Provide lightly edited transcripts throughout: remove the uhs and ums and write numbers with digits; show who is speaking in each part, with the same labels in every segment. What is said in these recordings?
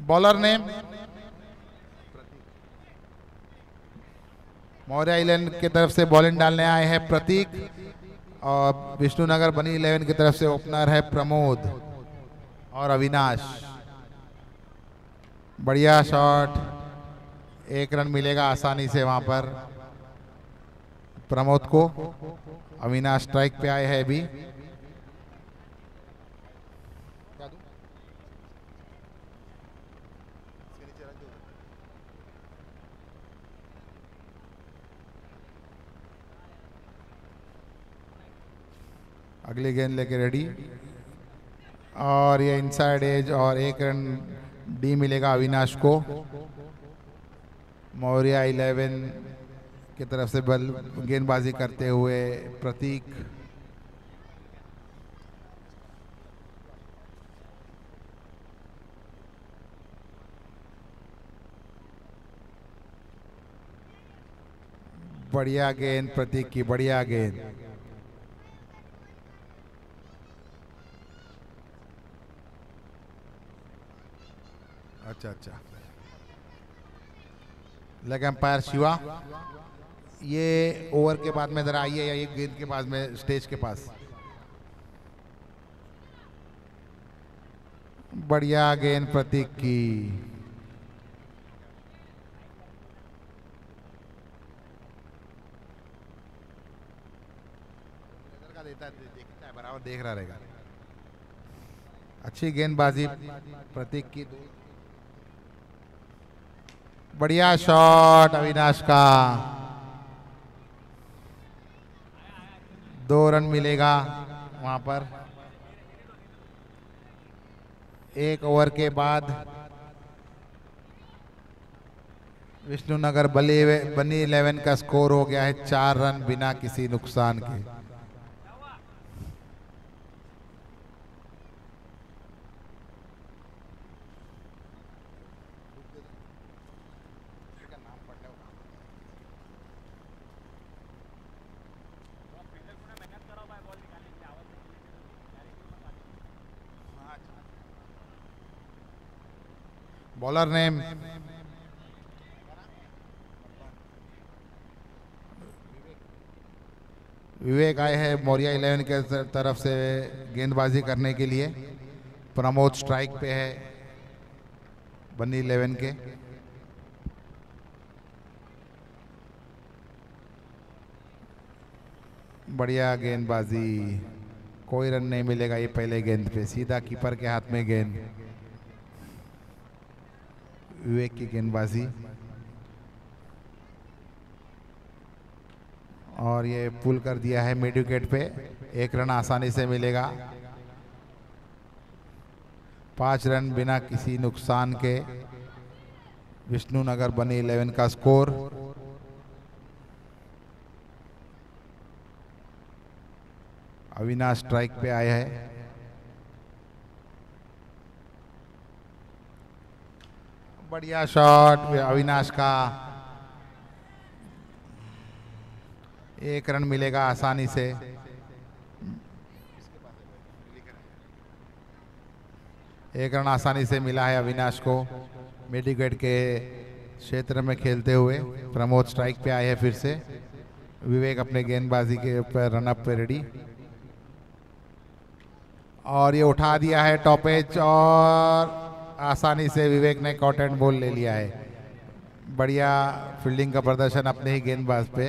Speaker 1: Bowler name Maurya island की तरफ से बॉलिंग डालने आए हैं प्रतीक और विष्णुनगर बनी 11 की तरफ से ओपनर है प्रमोद और अविनाश। बढ़िया शॉट, एक रन मिलेगा आसानी से वहां पर प्रमोद को। अविनाश स्ट्राइक पे आए हैं अभी। अगली गेंद लेके रेडी और ये इनसाइड एज और एक रन डी मिलेगा अविनाश को। मौर्य 11 की तरफ से बल गेंदबाजी करते हुए प्रतीक। बढ़िया गेंद प्रतीक की, बढ़िया गेंद। अच्छा लेग एम्पायर शिवा, ये ओवर के बाद में जरा आइए या ये गेंद के पास में स्टेज के पास। बढ़िया गेंद प्रतीक की। बराबर देख रहा रहेगा। अच्छी गेंदबाजी प्रतीक की। बढ़िया शॉट अविनाश का, 2 रन मिलेगा वहां पर। एक ओवर के बाद विष्णुनगर बनी 11 का स्कोर हो गया है 4 रन बिना किसी नुकसान के। बॉलर नेम विवेक आए हैं मौर्य 11 के तरफ से गेंदबाजी करने के लिए। प्रमोद स्ट्राइक पे है बनी 11 के। बढ़िया गेंदबाजी, कोई रन नहीं मिलेगा ये पहले गेंद पे, सीधा कीपर के हाथ में गेंद। विवेक की गेंदबाजी और ये पुल कर दिया है मिड विकेट पे, 1 रन आसानी से मिलेगा। 5 रन बिना किसी नुकसान के विष्णुनगर बनी 11 का स्कोर। अविनाश स्ट्राइक पे आए हैं। बढ़िया शॉट अविनाश का, 1 रन मिलेगा आसानी से। एक रन आसानी से मिला है अविनाश को मिड विकेट के क्षेत्र में खेलते हुए। प्रमोद स्ट्राइक पे आए हैं फिर से। विवेक अपने गेंदबाजी के ऊपर रन अप पे रेडी और ये उठा दिया है टॉप एज और आसानी से विवेक ने कॉट एंड बॉल ले लिया है। बढ़िया फील्डिंग का प्रदर्शन अपने ही गेंदबाज पे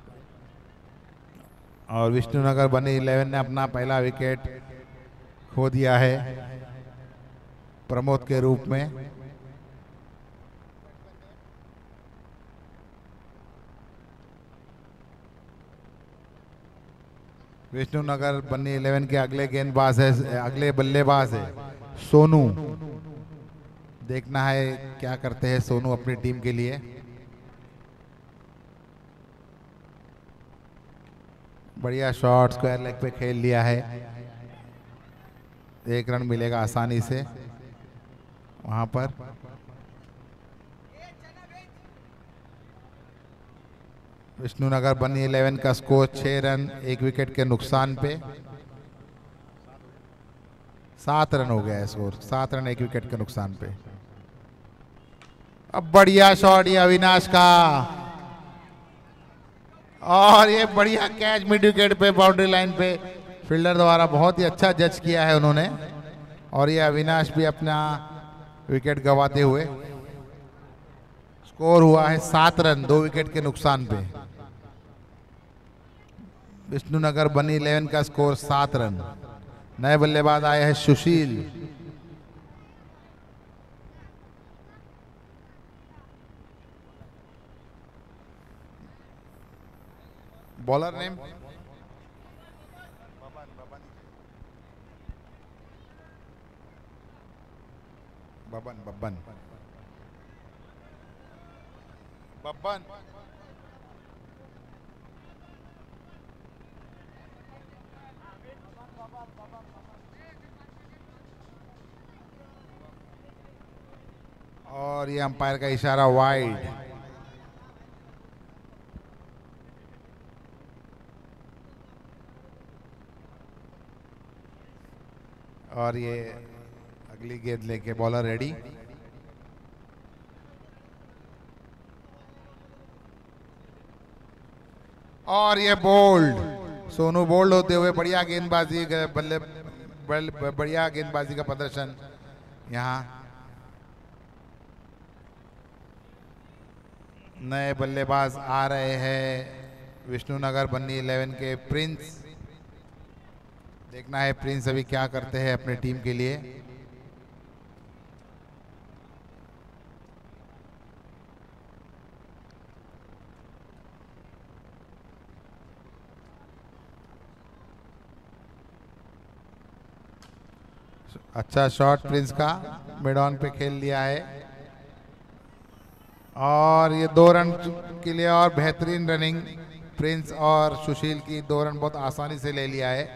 Speaker 1: और विष्णुनगर बनी 11 ने अपना पहला विकेट खो दिया है प्रमोद के रूप में। विष्णुनगर बनी 11 के अगले गेंदबाज है, अगले बल्लेबाज है सोनू। देखना है क्या करते हैं सोनू अपनी टीम के लिए। बढ़िया शॉट, स्क्वायर लेग पे खेल लिया है, 1 रन मिलेगा आसानी से वहां पर। विष्णुनगर बनी 11 का स्कोर 6 रन 1 विकेट के नुकसान पे। 7 रन हो गया है स्कोर, 7 रन 1 विकेट के नुकसान पे। अब बढ़िया शॉट ये अविनाश का, और ये बढ़िया कैच मिड विकेट पे बाउंड्री लाइन पे फील्डर द्वारा बहुत ही अच्छा जज किया है उन्होंने। और ये अविनाश भी अपना विकेट गंवाते हुए। स्कोर हुआ है 7 रन 2 विकेट के नुकसान पे। विष्णुनगर बनी 11 का स्कोर 7 रन। नए बल्लेबाज आए हैं सुशील। Bowler name Babban Babban Babban. और ये अंपायर का इशारा वाइड। और ये अगली गेंद लेके बॉलर रेडी। और ये बोल्ड, सोनू बोल्ड होते हुए बढ़िया गेंदबाजी बढ़िया गेंदबाजी का प्रदर्शन यहाँ। नए बल्लेबाज आ रहे हैं विष्णुनगर बन्नी 11 के प्रिंस। देखना है प्रिंस अभी क्या करते हैं अपने टीम के लिए। अच्छा शॉट प्रिंस का, मिड ऑन पे खेल लिया है। और ये 2 रन के लिए और बेहतरीन रनिंग प्रिंस और सुशील की। 2 रन बहुत आसानी से ले लिया है।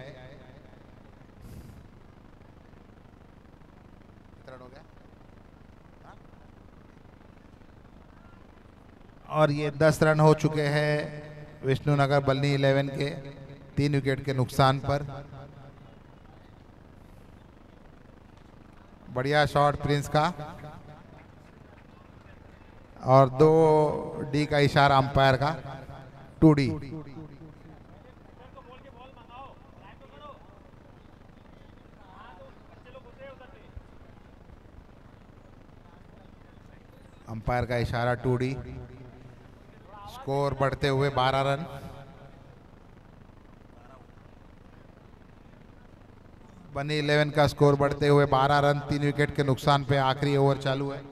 Speaker 1: और ये 10 रन हो चुके हैं विष्णुनगर बल्नी 11 के 3 विकेट के नुकसान पर। बढ़िया शॉट प्रिंस का, और 2D का इशारा अंपायर का, 2D। अंपायर का इशारा 2D। स्कोर बढ़ते हुए 12 रन। बनी 11 का स्कोर बढ़ते हुए 12 रन 3 विकेट के नुकसान पे। आखिरी ओवर चालू है।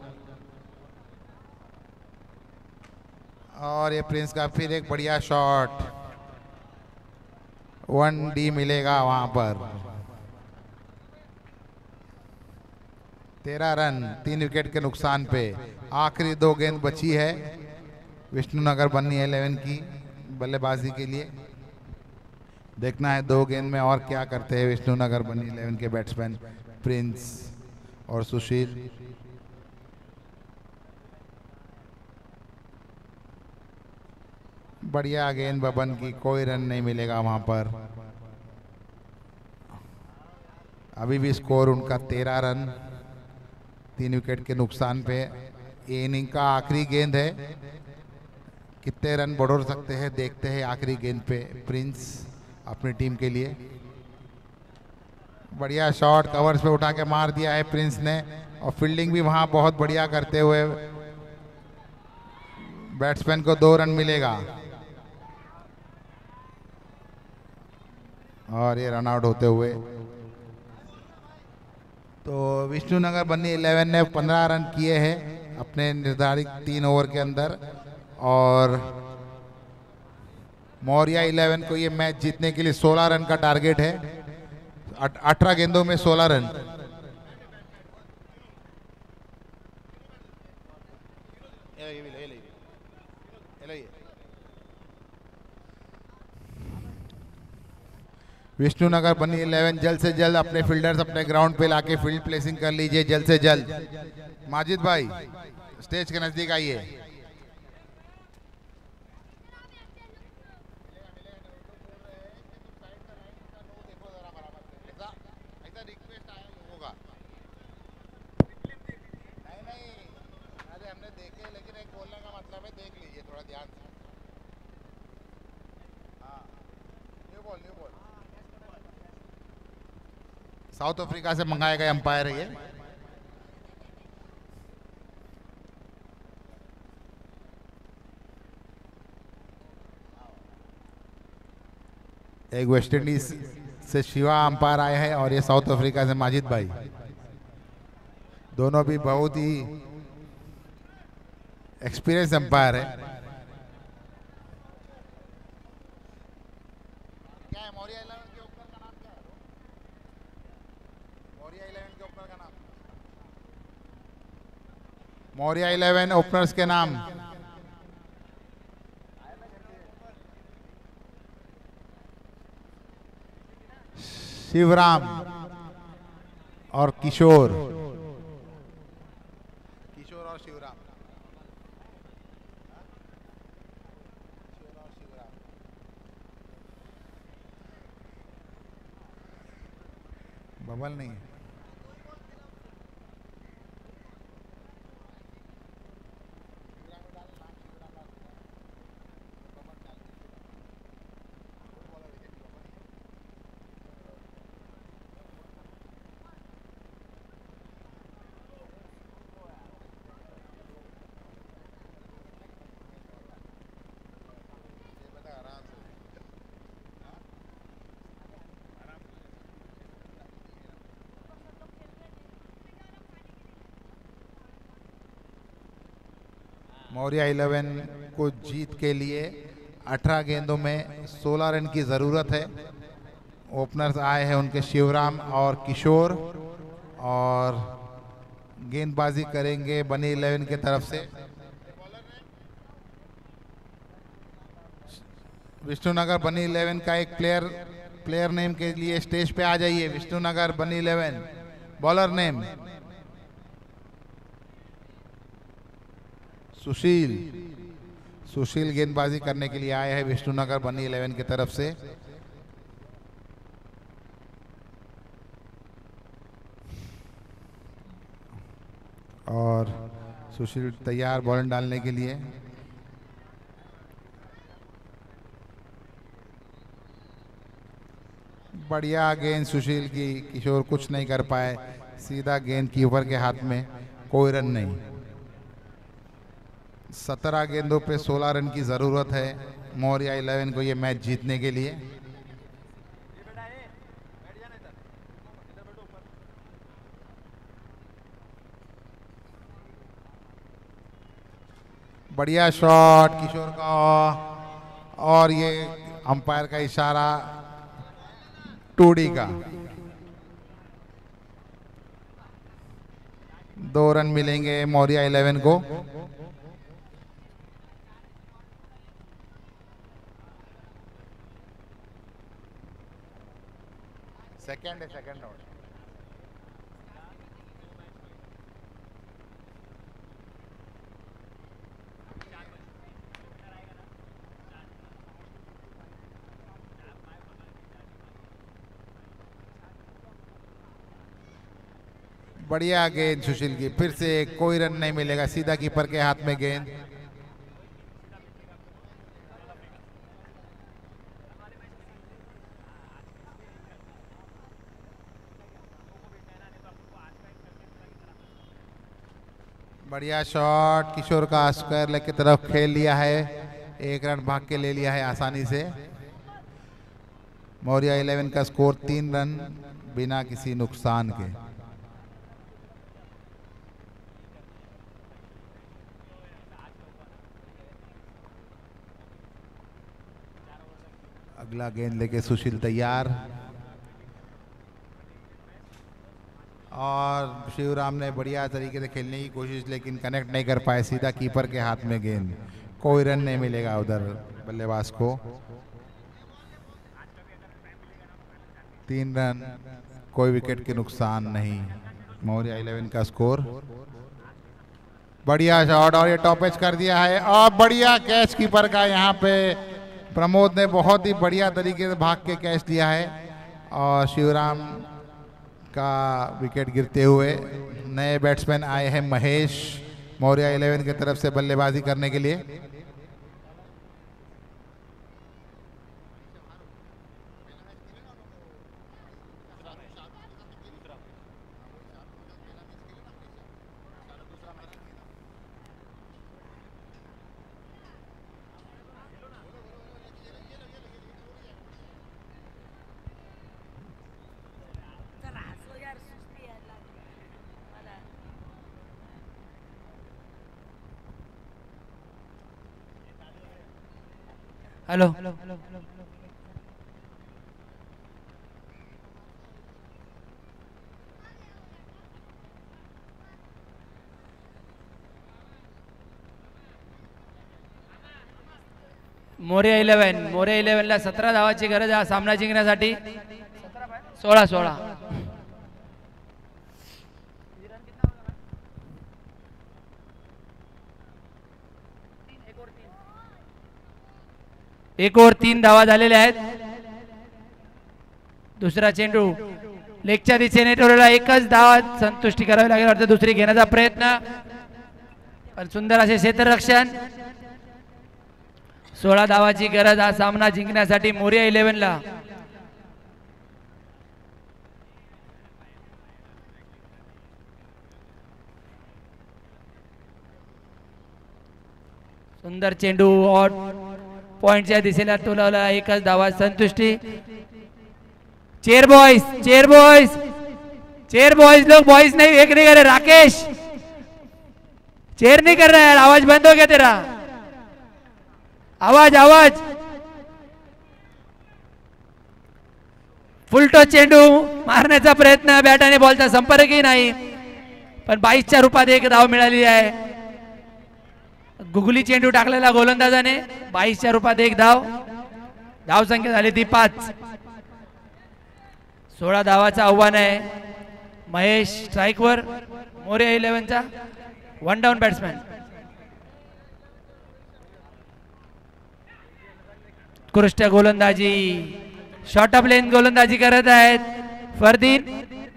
Speaker 1: और ये प्रिंस का फिर एक बढ़िया शॉट, 1D मिलेगा वहां पर। 13 रन 3 विकेट के नुकसान पे। आखिरी 2 गेंद बची है विष्णुनगर बन्नी 11 की बल्लेबाजी के लिए। देखना है 2 गेंद में और क्या करते हैं विष्णुनगर बन्नी 11 के बैट्समैन प्रिंस और सुशील। बढ़िया गेंद बबन की, कोई रन नहीं मिलेगा वहां पर। अभी भी स्कोर उनका 13 रन 3 विकेट के नुकसान पे। ये इनिंग का आखिरी गेंद है, कितने रन बढ़ो सकते हैं देखते हैं आखिरी गेंद पे प्रिंस अपनी टीम के लिए। बढ़िया शॉट कवर्स पे उठा के मार दिया है प्रिंस ने। और फील्डिंग भी वहां बहुत बढ़िया करते हुए बैट्समैन को 2 रन मिलेगा। और ये रन आउट होते हुए। तो विष्णुनगर बन्नी 11 ने 15 रन किए हैं अपने निर्धारित 3 ओवर के अंदर। और मौर्या 11 को ये मैच जीतने के लिए 16 रन का टारगेट है। 18 गेंदों में 16 रन। विष्णुनगर बन्नी 11 जल्द से जल्द अपने फील्डर्स अपने ग्राउंड पे लाके फील्ड प्लेसिंग कर लीजिए जल्द से जल्द। माजिद भाई स्टेज के नजदीक आइए। देखे, लेकिन एक बोलने का मतलब है देख लीजिए थोड़ा ध्यान से। हाँ, new ball new ball. South Africa से मंगाए गए अंपायर है ये। एक वेस्ट इंडीज से शिवा अंपायर आए हैं और ये साउथ अफ्रीका से माजिद भाई। दोनों भी बहुत ही एक्सपीरियंस अंपायर है। क्या है मौर्या 11 के ओपनर का नाम क्या है? मौर्या 11 के ओपनर का नाम, मौर्या 11 ओपनर्स के नाम। शिवराम और किशोर, किशोर और शिवराम, किशोर और शिवराम। बबल नहीं है। मौर्या 11 को जीत के लिए 18 गेंदों में 16 रन की ज़रूरत है। ओपनर्स आए हैं उनके शिवराम और किशोर, और गेंदबाजी करेंगे बनी 11 की तरफ से विष्णुनगर बनी 11 का एक प्लेयर नेम के लिए स्टेज पे आ जाइए। विष्णुनगर बनी 11 बॉलर नेम सुशील। सुशील गेंदबाजी करने के लिए आए हैं विष्णुनगर बनी 11 की तरफ से। और सुशील तैयार बॉल डालने के लिए। बढ़िया गेंद सुशील की, किशोर कुछ नहीं कर पाए, सीधा गेंद कीपर के हाथ में, कोई रन नहीं। 17 गेंदों पे 16 रन की ज़रूरत है मौर्या 11 को ये मैच जीतने के लिए। बढ़िया शॉट किशोर का, और ये अंपायर का इशारा टूडी का। 2 रन मिलेंगे मौर्या 11 को। Second out. बढ़िया गेंद सुशील की, फिर से कोई रन नहीं मिलेगा, सीधा कीपर के हाथ में गेंद। बढ़िया शॉट किशोर का, स्क्वायर लेग की तरफ खेल लिया है, 1 रन भाग के ले लिया है आसानी से। मौर्या 11 का स्कोर 3 रन बिना किसी नुकसान के। अगला गेंद लेके सुशील तैयार, और शिवराम ने बढ़िया तरीके से खेलने की कोशिश लेकिन कनेक्ट नहीं कर पाए, सीधा कीपर के हाथ में गेंद। कोई रन नहीं मिलेगा उधर बल्लेबाज को। 3 रन, कोई विकेट के नुकसान नहीं। मौर्या 11 का स्कोर। बढ़िया शॉट, और ये टॉप एज कर दिया है, और बढ़िया कैच कीपर का। यहाँ पे प्रमोद ने बहुत ही बढ़िया तरीके से भाग के कैच लिया है, और शिवराम का विकेट गिरते हुए। नए बैट्समैन आए हैं महेश मौर्या 11 की तरफ से बल्लेबाजी करने के लिए।
Speaker 2: हेलो मोर्या 11 ला 17 धावाची गरज आहे सामना जिंकण्यासाठी। 16 1 ओव्हर 3 धावा झालेल्या आहेत। दुसरा चेंडू लेगच्या दिशेने ठेवलेला, एकच धावा संतुष्टी करावी लागेल वाटतं, दुसरी घेण्याचा प्रयत्न पण सुंदर असे क्षेत्ररक्षण। 16 धावाची गरज हा सामना जिंकण्यासाठी मोर्या 11 ला। सुंदर चेंडू ऑट पॉइंटच्या दिशेला टोलावला, एकच धावा संतुष्टी। चेयर बॉयज लोग बॉयज नहीं एक नहीं कर रहे। राकेश चेयर नहीं कर रहा है, आवाज बंद हो गया तेरा, आवाज। फुल टॉस चेंडू मारण्याचा प्रयत्न, बॅट आणि बॉलचा संपर्कही नाही, पण 22च्या रूपात एक धाव मिळाली आहे। गुगली चेंडू टाकलेला गोलंदाजाने, 22च्या रूपात एक धाव, धाव संख्या झाली ती 5। 16 धावाचा आव्हान आहे महेश स्ट्राइकवर मोर्या 11चा, 1 डाऊन बॅट्समॅन। उत्कृष्ट गोलंदाजी, शॉर्ट ऑफ लेन गोलंदाजी करत आहेत फरदीन।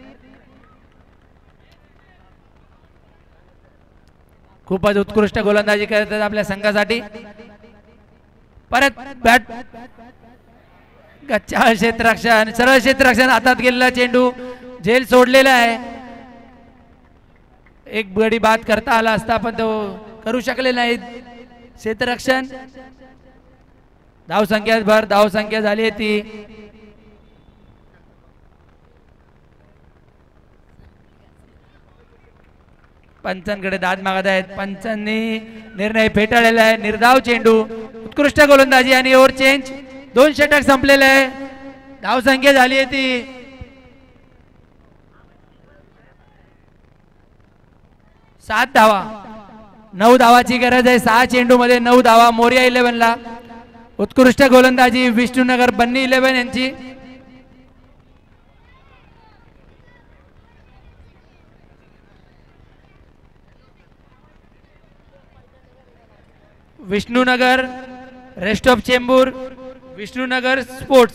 Speaker 2: खूपच उत्कृष्ट गोलंदाजी करत आहेत आपल्या संघासाठी। परत बॅट गच्चा क्षेत्ररक्षण, सरळ क्षेत्ररक्षण, हातात गेलेला चेंडू झेल सोडलेला आहे। एक गडी बाद करता आला असता पण तो करू शकले नाही क्षेत्ररक्षण। धाव संख्या झाली ती पंचांकडे दाद मागत आहेत, पंचांनी निर्णय फेटाळलेला आहे। निर्धाव चेंडू, उत्कृष्ट गोलंदाजी आणि ओव्हर चेंज, 2 षटक संपलेले आहे। धाव संख्या झाली आहे ती 7 धावा। 9 धावाची गरज आहे, 6 चेंडू मध्ये 9 धावा मोर्या 11 ला। उत्कृष्ट गोलंदाजी विष्णुनगर बन्नी 11 यांची। Vishnunagar rest of Chembur, Vishnunagar sports.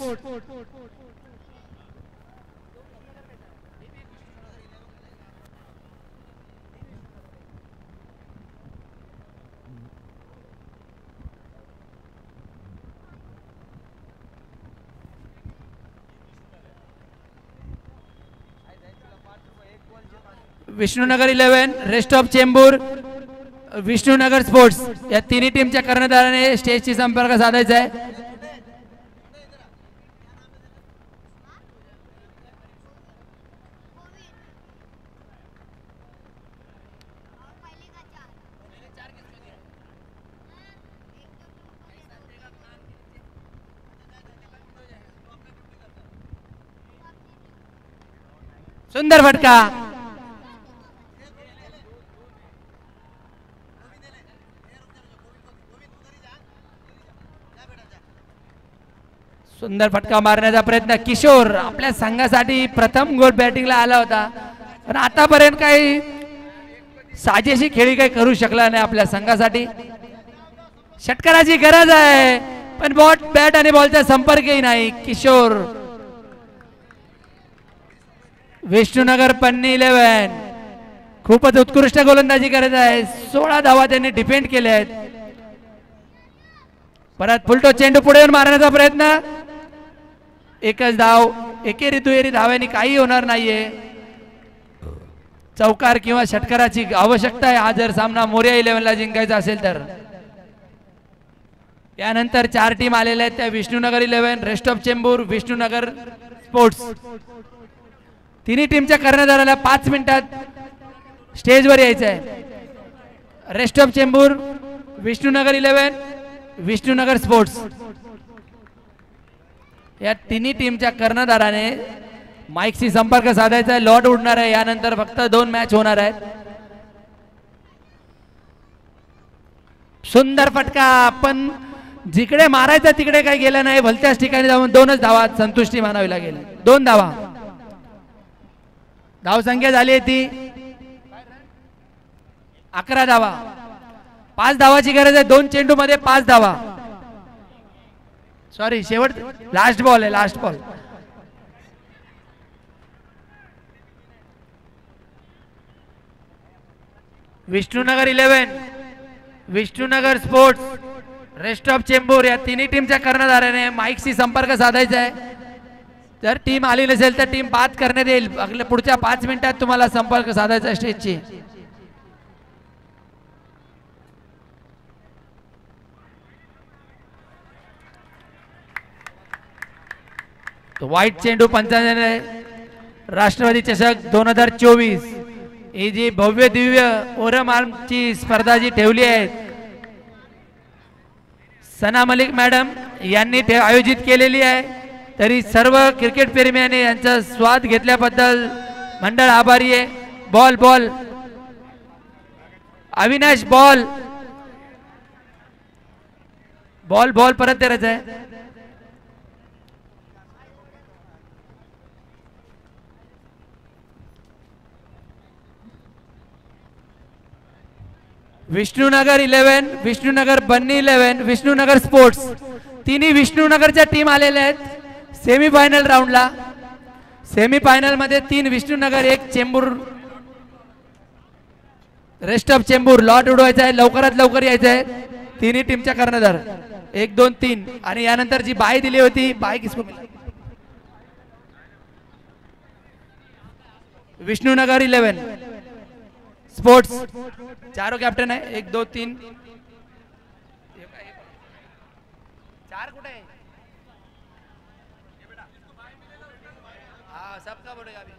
Speaker 2: Vishnunagar 11, rest of Chembur, Vishnunagar sports या तिन्ही टीमच्या कर्णधाराने स्टेजशी संपर्क साधायचा आहे। सुंदर फटका, सुंदर फटका मारण्याचा प्रयत्न। किशोर आपल्या संघासाठी प्रथम गोल बॅटिंगला आला होता, पण आतापर्यंत काही साजेशी खेळी काही करू शकला नाही आपल्या संघासाठी। षटकाराची गरज आहे पण बॅट आणि बॉलचा संपर्कही नाही। किशोर, विष्णुनगर पन्नी 11 खूपच उत्कृष्ट गोलंदाजी करत आहे. 16 धावा त्यांनी डिफेंड केले आहेत. परत फुलटो चेंडू पुढे येऊन मारण्याचा प्रयत्न. एकच धाव. एकेरी दुहेरी धाव्यांनी काही होणार नाहीये. चौकार किंवा षटकाराची आवश्यकता आहे हा जर सामना मोरया 11ला जिंकायचा असेल तर. यानंतर 4 टीम आलेल्या आहेत. त्या Vishnunagar 11, rest of Chembur, Vishnunagar sports. तिन्ही टीमच्या कर्णधाराला 5 मिनिटात स्टेजवर यायचं आहे. Rest of Chembur, Vishnunagar 11, Vishnunagar sports या तिन्ही टीमच्या कर्णधाराने माईकशी संपर्क साधायचा आहे. लॉट उडणार आहे. यानंतर फक्त 2 मॅच होणार आहेत. सुंदर फटका, पण जिकडे मारायचा तिकडे काही गेलं नाही. भलत्याच ठिकाणी जाऊन 2च धावा संतुष्टी मानावी लागेल. 2 धावा. धावसंख्या झाली आहे ती 11 धावा. 5 धावाची गरज आहे. 2 चेंडू मध्ये 5 धावा. सॉरी, शेवट लास्ट बॉल आहे. Last ball. Vishnunagar 11, Vishnunagar sports, rest of Chembur या तिन्ही टीमच्या कर्णधाराने माईकशी संपर्क साधायचा आहे. जर टीम आली नसेल तर टीम बाद करण्यात येईल. पुढच्या 5 मिनिटात तुम्हाला संपर्क साधायचा स्टेजची. व्हाईट चेंडू पंचांनी राष्ट्रवादी चषक 2024 ही जी भव्य दिव्य ओरमालची स्पर्धा जी ठेवली आहे सना मलिक मॅडम यांनी आयोजित केलेली आहे. तरी सर्व क्रिकेट प्रेमीयांनी यांचा स्वाद घेतल्याबद्दल मंडळ आभारी आहे. Ball ball Avinash ball ball ball परत करायचा आहे. विष्णुनगर 11, विष्णुनगर बन्नी 11, विष्णुनगर स्पोर्ट्स तिन्ही विष्णुनगरच्या टीम आलेल्या आहेत सेमीफायनल राऊंडला. सेमीफायनल मध्ये 3 Vishnunagar, 1 Chembur, rest of Chembur. Lot उडवायचा आहे. लवकरात लवकर यायचं आहे. तिन्ही टीमच्या कर्णधार 1, 2, 3 आणि यानंतर जी बाई दिली होती बाई किसको विष्णुनगर 11 स्पोर्ट्स चारों कैप्टन है. 1, 2, 3 4 कुठे आहे? हाँ सबका बोलेगा अभी.